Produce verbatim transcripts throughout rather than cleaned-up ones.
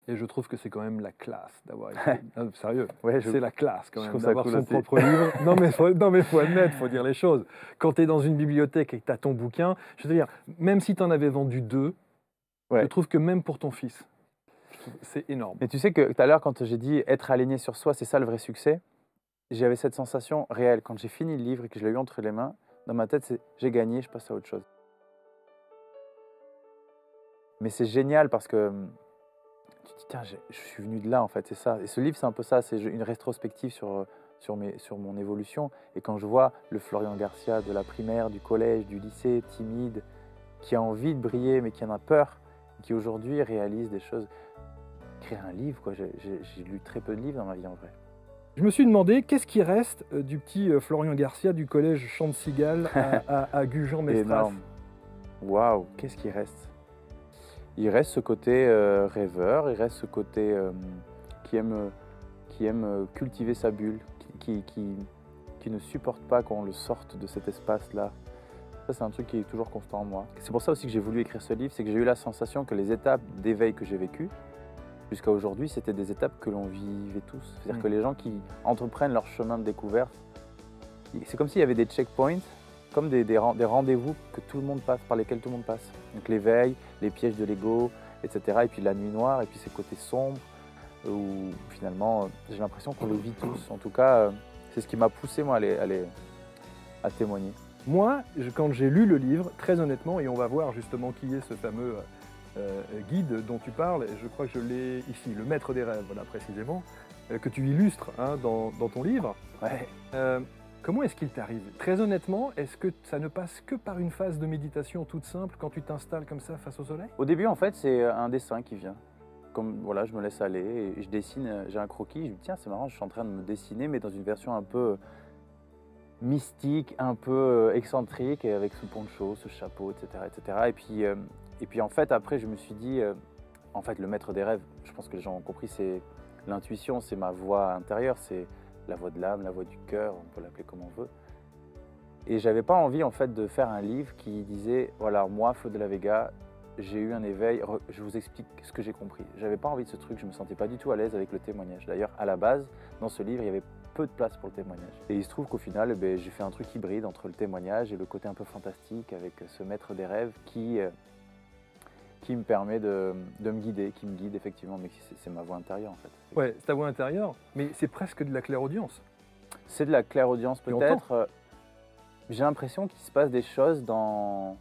Et je trouve que c'est quand même la classe d'avoir écrit. Non, sérieux, Ouais, je- c'est la classe quand je même trouve ça d'avoir cool son aussi. propre livre. Non mais faut, non mais faut admettre, faut dire les choses. Quand tu es dans une bibliothèque et que tu as ton bouquin, je veux dire, même si tu en avais vendu deux, je Ouais. trouve que même pour ton fils, je trouve- c'est énorme. Mais tu sais que tout à l'heure, quand j'ai dit être aligné sur soi, c'est ça le vrai succès, j'avais cette sensation réelle. Quand j'ai fini le livre et que je l'ai eu entre les mains, dans ma tête, c'est j'ai gagné, je passe à autre chose. Mais c'est génial parce que hum, tu te dis, tiens, j'ai- je suis venu de là en fait, c'est ça. Et ce livre, c'est un peu ça, c'est une rétrospective sur, sur, mes, sur mon évolution. Et quand je vois le Florian Garcia de la primaire, du collège, du lycée, timide, qui a envie de briller mais qui en a peur, qui aujourd'hui réalise des choses. Écrire un livre, quoi. J'ai j'ai- j'ai lu très peu de livres dans ma vie en vrai. Je me suis demandé qu'est-ce qui reste euh, du petit euh, Florian Garcia du collège Champ de Cigale à, à, à Gujan-Mestras. Énorme. Waouh, qu'est-ce qui reste? Il reste ce côté euh, rêveur, il reste ce côté euh, qui aime, euh, qui aime euh, cultiver sa bulle, qui, qui, qui, qui ne supporte pas qu'on le sorte de cet espace-là. Ça, c'est un truc qui est toujours constant en moi. C'est pour ça aussi que j'ai voulu écrire ce livre, c'est que j'ai eu la sensation que les étapes d'éveil que j'ai vécues, jusqu'à aujourd'hui, c'était des étapes que l'on vivait tous. C'est-à-dire Mm. que les gens qui entreprennent leur chemin de découverte, c'est comme s'il y avait des checkpoints, comme des, des, ren- des rendez-vous que tout le monde passe, par lesquels tout le monde passe. Donc l'éveil, les pièges de l'ego, et cetera. Et puis la nuit noire, et puis ces côtés sombres, où finalement, euh, j'ai l'impression qu'on les vit tous. En tout cas, euh, c'est ce qui m'a poussé, moi, à, les- à, les- à témoigner. Moi, je- quand j'ai lu le livre, très honnêtement, et on va voir justement qui est ce fameux euh, guide dont tu parles, et je crois que je l'ai ici, le maître des rêves, voilà précisément, euh, que tu illustres hein, dans, dans ton livre. Ouais. Euh, comment est-ce qu'il t'arrive? Très honnêtement, est-ce que ça ne passe que par une phase de méditation toute simple quand tu t'installes comme ça face au soleil? Au début, en fait, c'est un dessin qui vient. Comme voilà, je me laisse aller et je dessine, euh, j'ai un croquis, je me dis tiens, c'est marrant, je suis en train de me dessiner, mais dans une version un peu mystique, un peu euh, excentrique, et avec ce poncho, ce chapeau, et cetera et cetera. Et puis, euh, et puis en fait, après, je me suis dit, euh, en fait, le maître des rêves, je pense que les gens ont compris, c'est l'intuition, c'est ma voix intérieure, c'est la voix de l'âme, la voix du cœur, on peut l'appeler comme on veut. Et j'avais pas envie en fait de faire un livre qui disait, voilà, moi, Flo de la Vega, j'ai eu un éveil, re- je vous explique ce que j'ai compris. J'avais pas envie de ce truc, je me sentais pas du tout à l'aise avec le témoignage. D'ailleurs, à la base, dans ce livre, il y avait peu de place pour le témoignage. Et il se trouve qu'au final, eh ben, j'ai fait un truc hybride entre le témoignage et le côté un peu fantastique avec ce maître des rêves qui, euh, qui me permet de, de me guider, qui me guide effectivement, mais c'est c'est ma voix intérieure en fait. Ouais, c'est ta voix intérieure, mais c'est presque de la clairaudience. C'est de la clairaudience Et on peut-être. euh, J'ai l'impression qu'il se passe des choses dans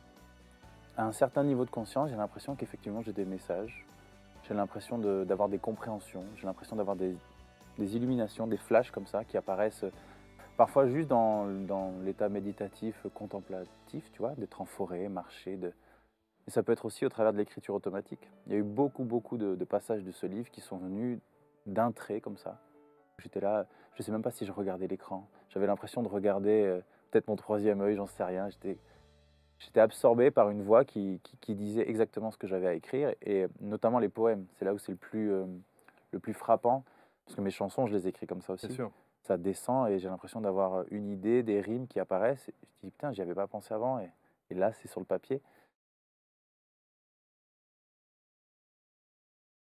à un certain niveau de conscience. J'ai l'impression qu'effectivement j'ai des messages. J'ai l'impression de- d'avoir des compréhensions. J'ai l'impression d'avoir des, des illuminations, des flashs comme ça qui apparaissent euh, parfois juste dans, dans l'état méditatif, euh, contemplatif, tu vois, d'être en forêt, marcher. De... Et ça peut être aussi au travers de l'écriture automatique. Il y a eu beaucoup, beaucoup de, de passages de ce livre qui sont venus d'un trait comme ça. J'étais là, je ne sais même pas si je regardais l'écran. J'avais l'impression de regarder euh, peut-être mon troisième œil, j'en sais rien. J'étais J'étais absorbé par une voix qui, qui- qui disait exactement ce que j'avais à écrire, et notamment les poèmes. C'est là où c'est le plus, euh, le plus frappant, parce que mes chansons, je les écris comme ça C'est aussi. sûr. Ça descend et j'ai l'impression d'avoir une idée, des rimes qui apparaissent. Et je dis, putain, j'y avais pas pensé avant, et, et là, c'est sur le papier.